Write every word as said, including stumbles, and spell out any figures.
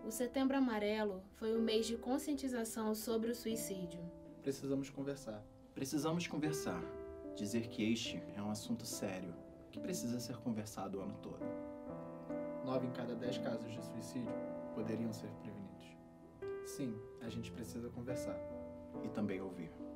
O Setembro Amarelo foi um mês de conscientização sobre o suicídio. Precisamos conversar. Precisamos conversar. Dizer que este é um assunto sério, que precisa ser conversado o ano todo. Nove em cada dez casos de suicídio poderiam ser prevenidos. Sim, a gente precisa conversar. E também ouvir.